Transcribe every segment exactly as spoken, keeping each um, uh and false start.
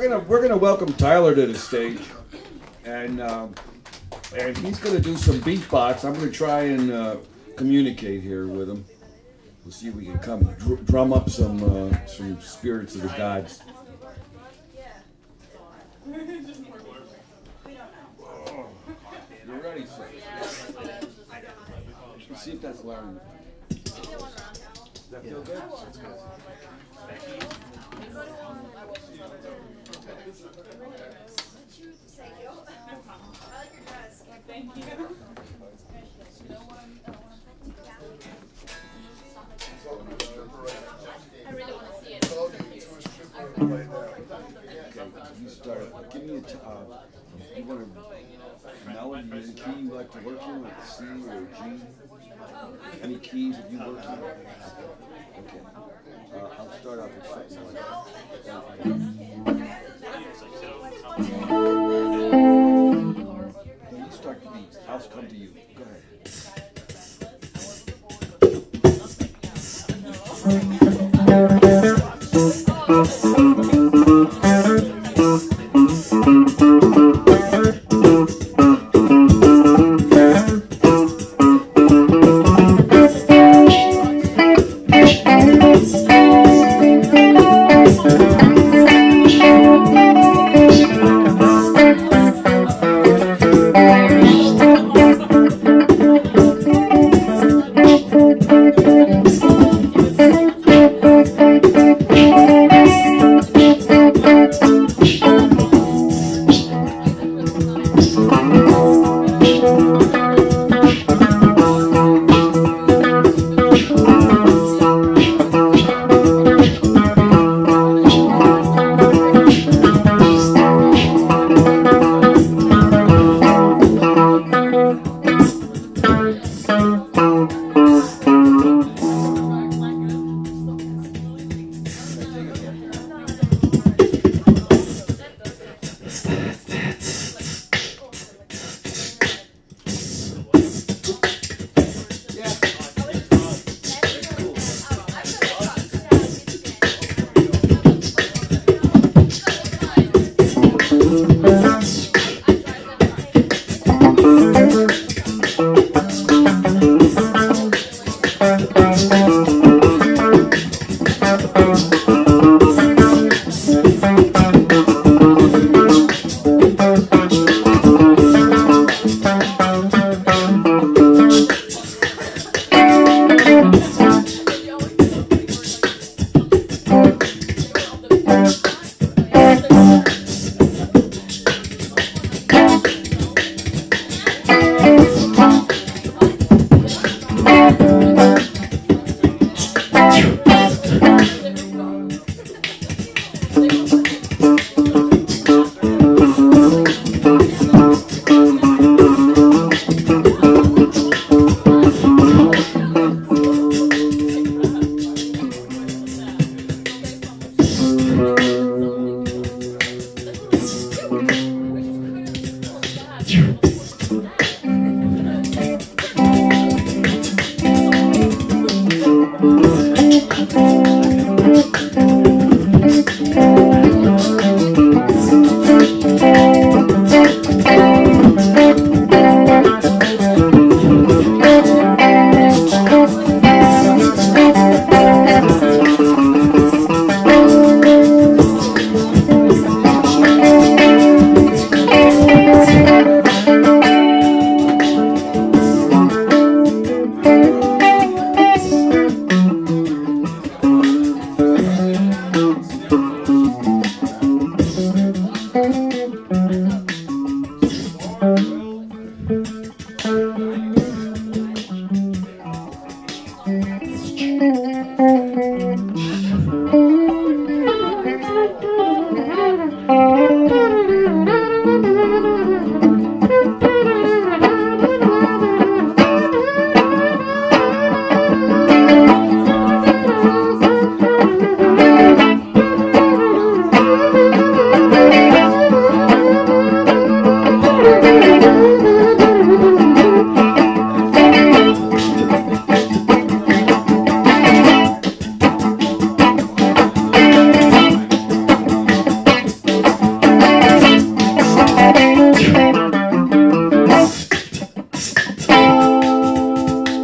We're gonna, we're gonna welcome Tyler to the stage, and um, and he's gonna do some beatbox. I'm gonna try and uh, communicate here with him. We'll see if we can come dr drum up some uh, some spirits of the gods. Oh, you're ready, sir. Let's see if that's loud. Does that feel good? Thank you. I really want to see it. Okay, you start. Give me a. T uh, you want a melody? Any key you like to work in, like a C or a G? Any keys that you work in? Okay. Uh, I'll start off with something like that. You start the beats. I'll come to you. Go ahead.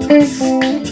Thank you.